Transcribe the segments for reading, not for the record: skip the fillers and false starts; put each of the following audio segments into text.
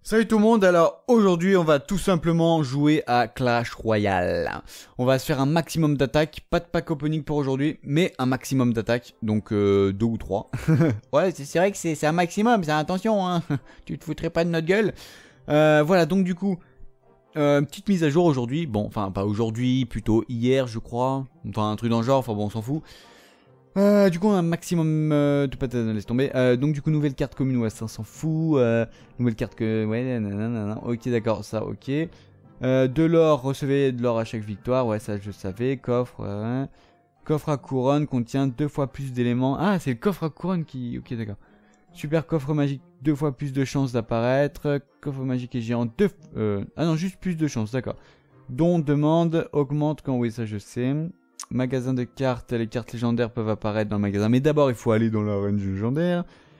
Salut tout le monde, alors aujourd'hui on va tout simplement jouer à Clash Royale. On va se faire un maximum d'attaques, pas de pack opening pour aujourd'hui, mais un maximum d'attaques, donc 2 ou 3. Ouais, c'est vrai que c'est un maximum, c'est attention, hein. Tu te foutrais pas de notre gueule. Voilà, donc du coup, petite mise à jour aujourd'hui, bon, enfin pas aujourd'hui, plutôt hier je crois, enfin un truc dans le genre, enfin bon on s'en fout. Du coup, un maximum de patates, laisse tomber. Donc, du coup, nouvelle carte commune, ouais, ça on s'en fout. Nouvelle carte que. Ouais, nanana. Ok, d'accord, ça, ok. De l'or, recevez de l'or à chaque victoire, ouais, ça je savais. Coffre, ouais. Coffre à couronne contient 2 fois plus d'éléments. Ah, c'est le coffre à couronne qui. Ok, d'accord. Super coffre magique, 2 fois plus de chances d'apparaître. Coffre magique et géant, 2. Ah non, juste plus de chances, d'accord. Don demande, augmente quand. Oui, ça je sais. Magasin de cartes, les cartes légendaires peuvent apparaître dans le magasin. Mais d'abord, il faut aller dans l'arène légendaire.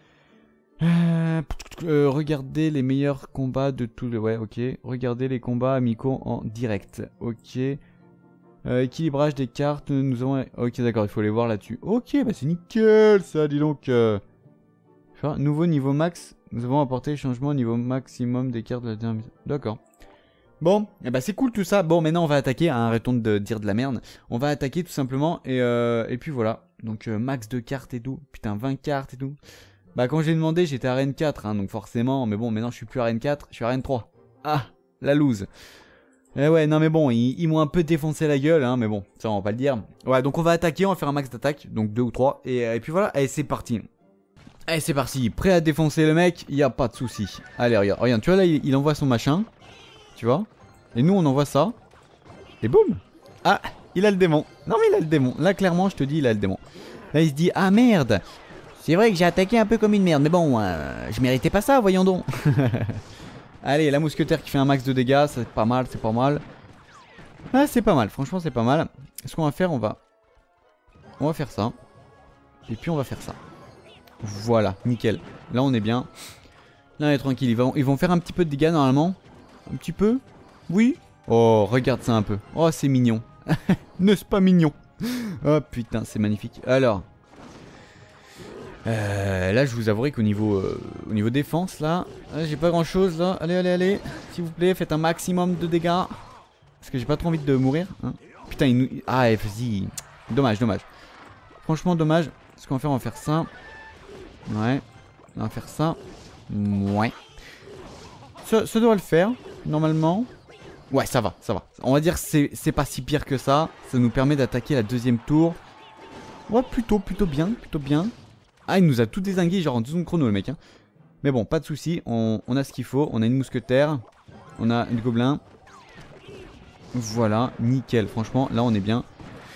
Regardez les meilleurs combats de tout le... Ouais, ok. Regardez les combats amicaux en direct. Ok. Équilibrage des cartes, nous avons... Ok, d'accord, il faut les voir là-dessus. Ok, bah c'est nickel, ça, dis donc. Nouveau niveau max. Nous avons apporté les changements au niveau maximum des cartes de la dernière mise. D'accord. Bon, eh ben c'est cool tout ça. Bon, maintenant on va attaquer, hein, arrêtons de dire de la merde. On va attaquer tout simplement et puis voilà. Donc max de cartes et tout. Putain, 20 cartes et tout. Bah quand j'ai demandé, j'étais arène 4, hein, donc forcément. Mais bon, maintenant je suis plus arène 4, je suis arène 3. Ah, la loose. Eh ouais, non mais bon, ils m'ont un peu défoncé la gueule, hein, mais bon, ça on va pas le dire. Ouais, donc on va attaquer, on va faire un max d'attaque, donc 2 ou 3. Et puis voilà, allez c'est parti. Allez c'est parti, prêt à défoncer le mec, y a pas de souci. Allez regarde, tu vois là il envoie son machin. Tu vois? Et nous on envoie ça. Et boum! Ah! Il a le démon. Non mais il a le démon. Là clairement je te dis il a le démon. Là il se dit ah merde! C'est vrai que j'ai attaqué un peu comme une merde. Mais bon, je méritais pas ça, voyons donc. Allez, la mousquetaire qui fait un max de dégâts. C'est pas mal, c'est pas mal. Ah c'est pas mal, franchement c'est pas mal. Ce qu'on va faire, on va faire ça. Et puis on va faire ça. Voilà, nickel. Là on est bien. Là on est tranquille. Ils vont faire un petit peu de dégâts normalement. Un petit peu? Oui? Oh, regarde ça un peu. Oh, c'est mignon. N'est-ce pas mignon? Oh putain, c'est magnifique. Alors. Là, je vous avouerai qu'au niveau, défense, là, j'ai pas grand-chose, là. Allez. S'il vous plaît, faites un maximum de dégâts. Parce que j'ai pas trop envie de mourir. Hein. Putain, il nous... Ah, vas-y. Dommage. Franchement, dommage. Ce qu'on va faire, on va faire ça. Ouais. On va faire ça. Ouais. Ça devrait le faire. Normalement. Ouais, ça va. On va dire que c'est pas si pire que ça. Ça nous permet d'attaquer la deuxième tour. Ouais, plutôt bien. Ah, il nous a tout dézingué genre en 2 secondes chrono le mec. Hein. Mais bon, pas de soucis. On a ce qu'il faut. On a une mousquetaire. On a une gobelin. Voilà, nickel. Franchement, là on est bien.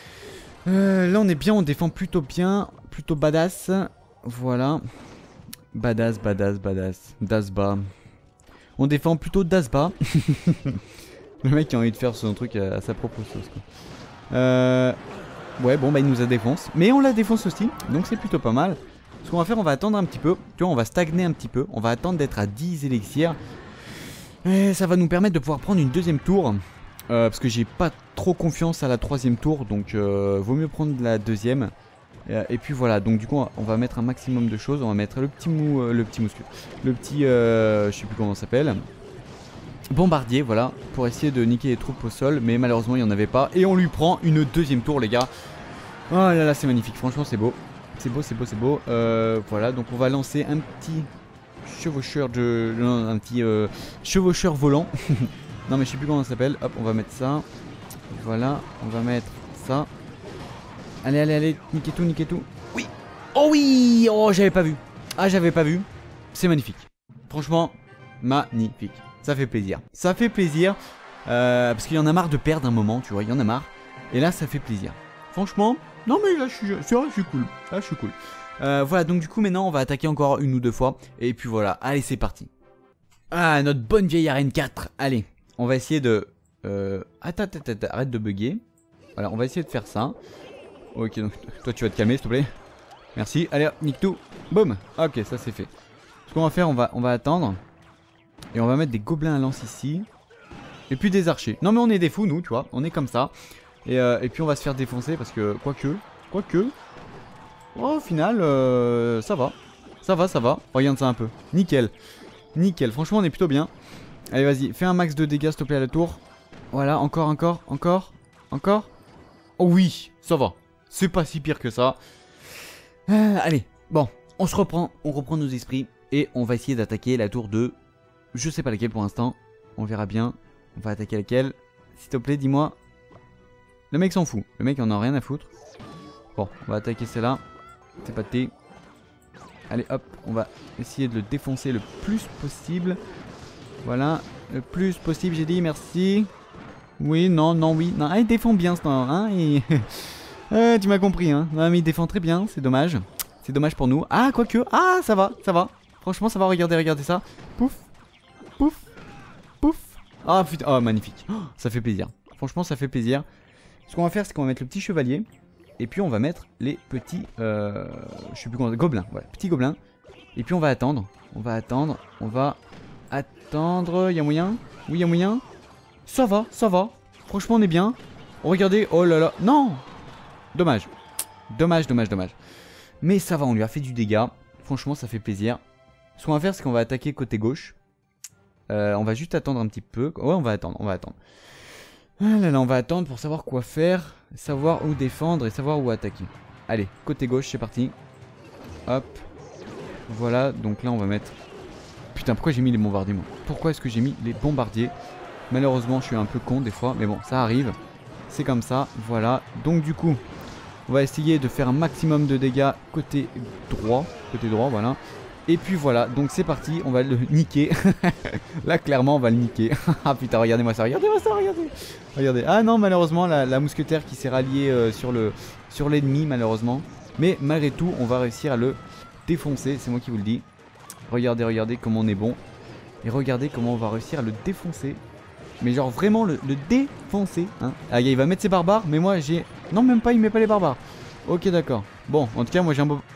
On défend plutôt bien. Plutôt badass. Voilà. Badass. Dasba. On défend plutôt Dasba. Le mec qui a envie de faire son truc à sa propre sauce quoi. Ouais bon bah il nous a défonce. Mais on la défonce aussi. Donc c'est plutôt pas mal. Ce qu'on va faire, on va attendre un petit peu. Tu vois on va stagner un petit peu. On va attendre d'être à 10 élixirs. Et ça va nous permettre de pouvoir prendre une deuxième tour. Parce que j'ai pas trop confiance à la troisième tour. Donc vaut mieux prendre la deuxième. Et puis voilà, donc du coup on va mettre un maximum de choses. On va mettre le petit muscle. Le petit, je sais plus comment ça s'appelle. Bombardier, voilà, pour essayer de niquer les troupes au sol. Mais malheureusement il n'y en avait pas. Et on lui prend une deuxième tour les gars. Oh là là c'est magnifique, franchement c'est beau. C'est beau. Voilà, donc on va lancer un petit chevaucheur de... Non, un petit chevaucheur volant. Non mais je sais plus comment ça s'appelle. Hop, on va mettre ça. Voilà, on va mettre ça. Allez, niquez tout. Oui. Oh oui. Oh, j'avais pas vu. Ah, j'avais pas vu. C'est magnifique. Franchement, magnifique. Ça fait plaisir. Parce qu'il y en a marre de perdre un moment, tu vois. Il y en a marre. Et là, ça fait plaisir. Franchement, non mais là, je suis cool. Là, je suis cool. Voilà, donc du coup, maintenant, on va attaquer encore 1 ou 2 fois. Et puis voilà. Allez, c'est parti. Ah, notre bonne vieille arène 4. Allez, on va essayer de... Attends, arrête de bugger. Voilà, on va essayer de faire ça. Ok, donc toi tu vas te calmer s'il te plaît. Merci, allez hop, nique tout. Boum. Ok, ça c'est fait. Ce qu'on va faire, on va attendre. Et on va mettre des gobelins à lance ici. Et puis des archers. Non mais on est des fous nous, tu vois, on est comme ça. Et puis on va se faire défoncer parce que, quoique. Oh, au final, ça va. Regarde ça un peu. Nickel. Nickel, franchement on est plutôt bien. Allez vas-y, fais un max de dégâts s'il te plaît à la tour. Voilà, encore. Oh oui, ça va. C'est pas si pire que ça. Allez, bon, on reprend nos esprits. Et on va essayer d'attaquer la tour de... Je sais pas laquelle pour l'instant. On verra bien. On va attaquer laquelle. S'il te plaît, dis-moi. Le mec s'en fout. Le mec en a rien à foutre. Bon, on va attaquer celle-là. C'est pas de thé. Allez hop, on va essayer de le défoncer le plus possible. Voilà, le plus possible j'ai dit, merci. Oui, non, oui. Non, ah, il défend bien ce temps, hein. Tu m'as compris, hein. Non, mais il défend très bien, c'est dommage. C'est dommage pour nous. Ah, quoique. Ah, ça va. Franchement, ça va, regardez ça. Pouf. Ah, putain, oh, magnifique. Oh, ça fait plaisir. Franchement, ça fait plaisir. Ce qu'on va faire, c'est qu'on va mettre le petit chevalier. Et puis, on va mettre les petits... je sais plus comment... Gobelins, voilà, petits gobelins. Et puis, on va attendre. Il y a moyen? Oui, il y a moyen. Ça va. Franchement, on est bien. Regardez, oh là là. Non! Dommage. Mais ça va, on lui a fait du dégât. Franchement, ça fait plaisir. Ce qu'on va faire, c'est qu'on va attaquer côté gauche. On va juste attendre un petit peu. Ouais, on va attendre. Ah là là, on va attendre pour savoir quoi faire. Savoir où défendre et savoir où attaquer. Allez, côté gauche, c'est parti. Hop. Voilà, donc là, on va mettre... Putain, pourquoi j'ai mis les bombardiers, moi? Pourquoi est-ce que j'ai mis les bombardiers? Malheureusement, je suis un peu con des fois. Mais bon, ça arrive. C'est comme ça, voilà. Donc du coup... On va essayer de faire un maximum de dégâts côté droit. Voilà. Et puis voilà, donc c'est parti, on va le niquer. Là, clairement, on va le niquer. Ah putain, regardez-moi ça. Regardez. Ah non, malheureusement, la mousquetaire qui s'est ralliée sur l'ennemi, malheureusement. Mais malgré tout, on va réussir à le défoncer, c'est moi qui vous le dis. Regardez comment on est bon. Et regardez comment on va réussir à le défoncer. Mais genre vraiment le défoncer, hein. Ah, il va mettre ses barbares, mais moi j'ai... Non, même pas, il met pas les barbares. Ok, d'accord. Bon, en tout cas, moi j'ai un beau...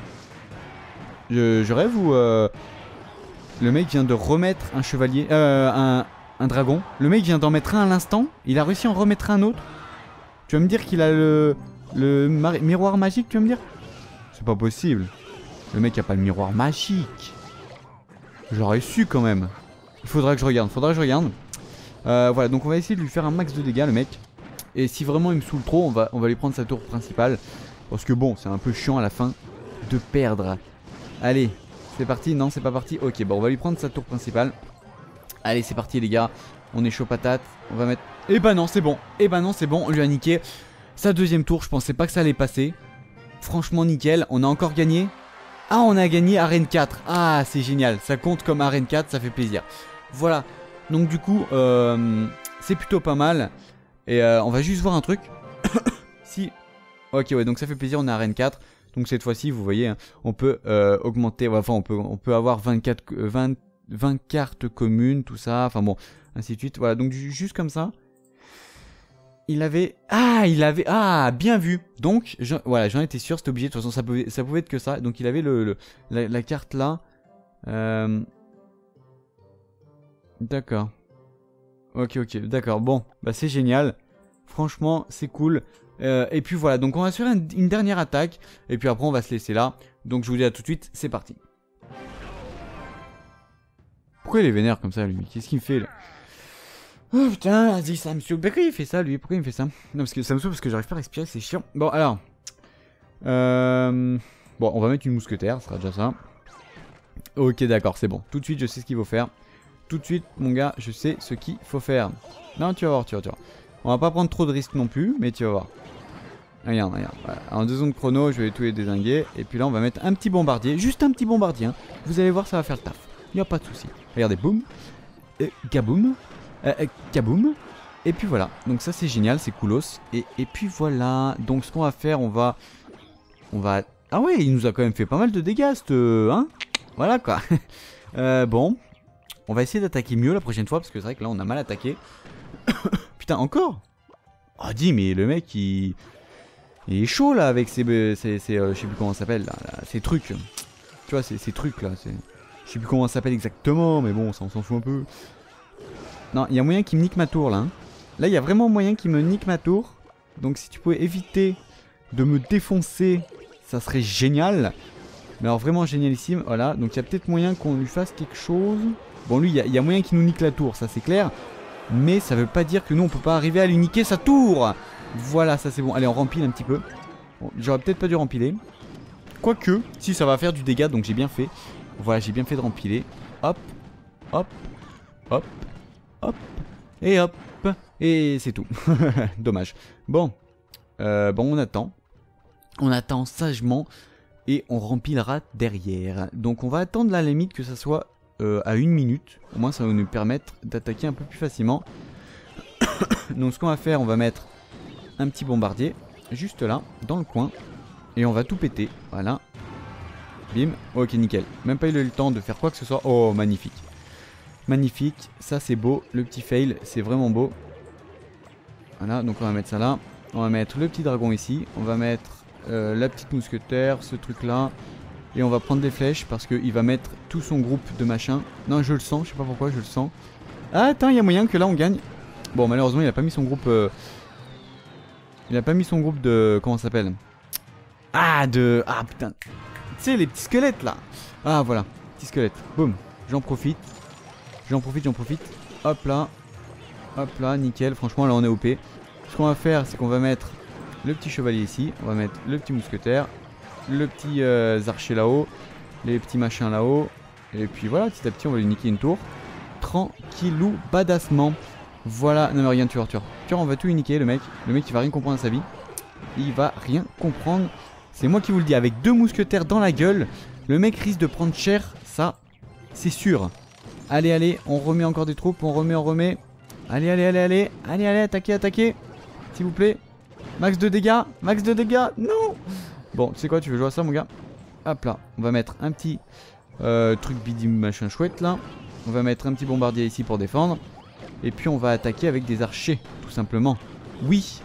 Je rêve ou... Le mec vient de remettre un chevalier... un dragon. Le mec vient d'en mettre un à l'instant. Il a réussi à en remettre un autre. Tu vas me dire qu'il a le miroir magique, tu vas me dire? C'est pas possible. Le mec a pas le miroir magique. J'aurais su quand même. Il faudra que je regarde, voilà, donc on va essayer de lui faire un max de dégâts, le mec. Et si vraiment il me saoule trop, on va lui prendre sa tour principale. Parce que bon, c'est un peu chiant à la fin de perdre. Allez, c'est parti. Non, c'est pas parti. Ok, bon, on va lui prendre sa tour principale. Allez, c'est parti les gars. On est chaud patate. On va mettre... Eh ben non, c'est bon. On lui a niqué sa deuxième tour. Je pensais pas que ça allait passer. Franchement, nickel. On a encore gagné. Ah, on a gagné Arène 4. Ah, c'est génial. Ça compte comme Arène 4, ça fait plaisir. Voilà. Donc du coup, c'est plutôt pas mal. Et on va juste voir un truc. Si... Ok, ouais, donc ça fait plaisir, on est à Arène 4. Donc cette fois-ci, vous voyez, hein, on peut augmenter... Enfin, on peut avoir 20 cartes communes, tout ça. Enfin bon, ainsi de suite. Voilà, donc juste comme ça. Il avait... Ah, bien vu. Donc, voilà, j'en étais sûr, c'était obligé. De toute façon, ça pouvait être que ça. Donc il avait la carte là. D'accord. Ok, d'accord. Bon, bah c'est génial. Franchement, c'est cool. Et puis voilà, donc on va se faire une dernière attaque. Et puis après, on va se laisser là. Donc je vous dis à tout de suite, c'est parti. Pourquoi il est vénère comme ça, lui? Qu'est-ce qu'il me fait là? Oh putain, vas-y, ça me saoule. Pourquoi il fait ça, lui? Pourquoi il me fait ça? Non, parce que ça me saoule parce que j'arrive pas à respirer, c'est chiant. Bon, alors. Bon, on va mettre une mousquetaire, ce sera déjà ça. Ok, d'accord, c'est bon. Tout de suite, je sais ce qu'il faut faire. Tout de suite, mon gars, je sais ce qu'il faut faire. Non, tu vas voir. On va pas prendre trop de risques non plus, mais tu vas voir. Regarde. Voilà. En 2 secondes chrono, je vais tout les dézinguer. Et puis là, on va mettre un petit bombardier. Juste un petit bombardier. Hein. Vous allez voir, ça va faire le taf. Il n'y a pas de souci. Regardez, boum. Kaboum. Kaboum. Et puis voilà. Donc ça, c'est génial, c'est coolos. Et puis voilà. Donc ce qu'on va faire, on va... Ah ouais, il nous a quand même fait pas mal de dégâts, hein. Voilà, quoi. Bon. On va essayer d'attaquer mieux la prochaine fois, parce que c'est vrai que là, on a mal attaqué. Putain, encore? Oh, dis, mais le mec, il est chaud, là, avec ses je sais plus comment ça s'appelle, là, ces trucs. Tu vois, ces trucs, là. Je sais plus comment ça s'appelle exactement, mais bon, ça, on s'en fout un peu. Non, il y a moyen qu'il me nique ma tour, là. Hein. Là, il y a vraiment moyen qu'il me nique ma tour. Donc, si tu pouvais éviter de me défoncer, ça serait génial. Mais alors vraiment génialissime. Voilà, donc il y a peut-être moyen qu'on lui fasse quelque chose. Bon lui, il y a moyen qu'il nous nique la tour, ça c'est clair. Mais ça veut pas dire que nous on peut pas arriver à lui niquer sa tour. Voilà, ça c'est bon. Allez, on rempile un petit peu. Bon, j'aurais peut-être pas dû rempiler. Quoique, si ça va faire du dégât, donc j'ai bien fait. Voilà, j'ai bien fait de rempiler. Hop, hop, hop, hop, et hop. Et c'est tout. Dommage. Bon, on attend. On attend sagement. Et on rempilera derrière. Donc on va attendre la limite que ça soit à 1 minute. Au moins ça va nous permettre d'attaquer un peu plus facilement. Donc ce qu'on va faire, on va mettre un petit bombardier. Juste là, dans le coin. Et on va tout péter. Voilà. Bim. Ok, nickel. Même pas eu le temps de faire quoi que ce soit. Oh, magnifique. Magnifique. Ça c'est beau. Le petit fail, c'est vraiment beau. Voilà, donc on va mettre ça là. On va mettre le petit dragon ici. On va mettre la petite mousquetaire, ce truc là. Et on va prendre des flèches parce qu'il va mettre tout son groupe de machin. Non, je le sens, je sais pas pourquoi, je le sens. Ah, attends, il y a moyen que là on gagne. Bon, malheureusement, il a pas mis son groupe. Il a pas mis son groupe de. Comment ça s'appelle? Ah, putain. Tu sais, les petits squelettes là. Ah, voilà, petits squelettes. Boum, j'en profite. J'en profite. Hop là, nickel. Franchement, là on est OP. Ce qu'on va faire, c'est qu'on va mettre le petit chevalier ici, on va mettre le petit mousquetaire, le petit archer là-haut, les petits machins là-haut, et puis voilà, petit à petit on va lui niquer une tour. Tranquillou, badassement. Voilà, non mais regarde, tu vois, on va tout lui niquer le mec il va rien comprendre à sa vie. Il va rien comprendre. C'est moi qui vous le dis, avec 2 mousquetaires dans la gueule, le mec risque de prendre cher, ça, c'est sûr. Allez, on remet encore des troupes, on remet. Allez, attaquez, s'il vous plaît. Max de dégâts, non. Bon, tu sais quoi, tu veux jouer à ça mon gars? Hop là, on va mettre un petit truc bidi machin chouette là. On va mettre un petit bombardier ici pour défendre. Et puis on va attaquer avec des archers, tout simplement. Oui,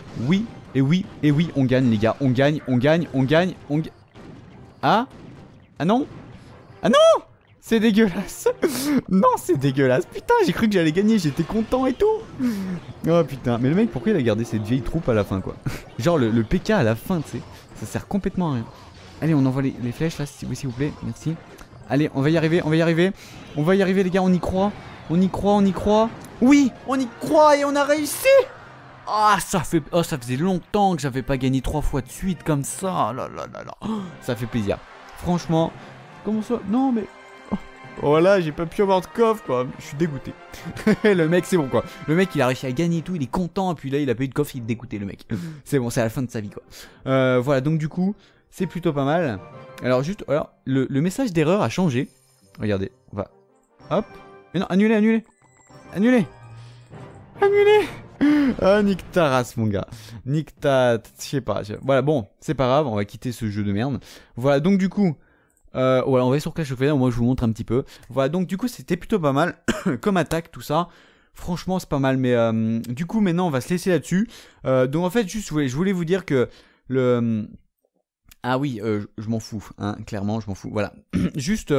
on gagne les gars, on gagne. Ah non. C'est dégueulasse. Non, c'est dégueulasse. Putain, j'ai cru que j'allais gagner, j'étais content et tout. Oh putain, mais le mec, pourquoi il a gardé cette vieille troupe à la fin quoi? Genre le PK à la fin, tu sais. Ça sert complètement à rien. Allez, on envoie les flèches là, s'il vous plaît, merci. Allez, on va y arriver les gars, on y croit. Oui, on y croit et on a réussi. Ah, ça faisait longtemps que j'avais pas gagné 3 fois de suite comme ça. Là. Oh, ça fait plaisir. Franchement, comment ça? Non mais... Voilà, j'ai pas pu avoir de coffre quoi, je suis dégoûté. Le mec c'est bon quoi, le mec il a réussi à gagner et tout, il est content, et puis là il a pas eu de coffre, il est dégoûté le mec. C'est bon, c'est à la fin de sa vie quoi. Voilà, donc du coup, c'est plutôt pas mal. Alors juste, alors, le message d'erreur a changé. Regardez, on va... Hop. Mais non, annulez. Ah, nique ta race mon gars. Nique ta... Je sais pas. Voilà, bon, c'est pas grave, on va quitter ce jeu de merde. Voilà, donc du coup... voilà, on va sur Clash of Clans, moi je vous montre un petit peu. Voilà, donc du coup c'était plutôt pas mal comme attaque, tout ça. Franchement c'est pas mal, mais du coup maintenant on va se laisser là-dessus. Donc en fait juste je voulais vous dire que le... Ah oui, je m'en fous, hein, clairement je m'en fous. Voilà, juste...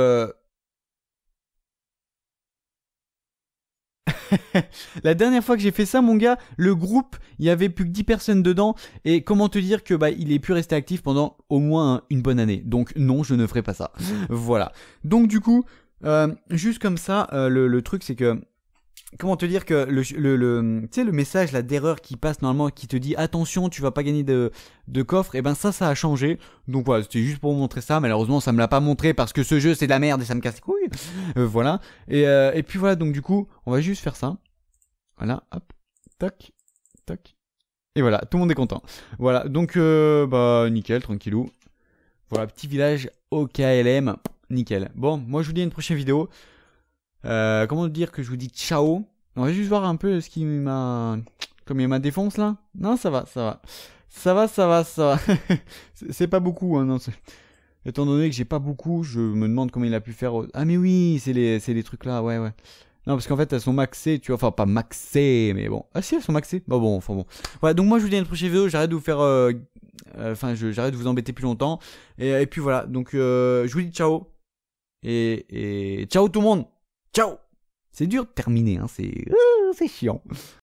La dernière fois que j'ai fait ça mon gars, le groupe, il y avait plus que 10 personnes dedans. Et comment te dire que bah il est pu rester actif pendant au moins une bonne année. Donc non, je ne ferai pas ça. Voilà. Donc du coup, juste comme ça, le truc c'est que... Comment te dire que tu sais le message là d'erreur qui passe normalement, qui te dit attention tu vas pas gagner de coffre, et ben ça a changé. Donc voilà, c'était juste pour vous montrer ça. Malheureusement ça me l'a pas montré parce que ce jeu c'est de la merde et ça me casse les couilles. Voilà, et puis voilà, donc du coup on va juste faire ça. Voilà, hop, tac, et voilà, tout le monde est content. Voilà, donc bah nickel, tranquillou. Voilà, petit village au KLM, nickel. Bon, moi je vous dis à une prochaine vidéo. Comment dire que je vous dis ciao. On va juste voir un peu ce qui m'a... Comme il m'a défonce là. Non, ça va. C'est pas beaucoup, hein, non. Étant donné que j'ai pas beaucoup, je me demande comment il a pu faire... Ah mais oui, c'est les trucs là, ouais. Non, parce qu'en fait, elles sont maxées, tu vois. Enfin, pas maxées, mais bon. Ah si, elles sont maxées. Bah bon, enfin bon. Voilà, donc moi, je vous dis à une prochaine vidéo. J'arrête de vous faire... Enfin, j'arrête de vous embêter plus longtemps. Et puis voilà, donc je vous dis ciao. Et ciao tout le monde. Ciao. C'est dur de terminer, hein, c'est chiant.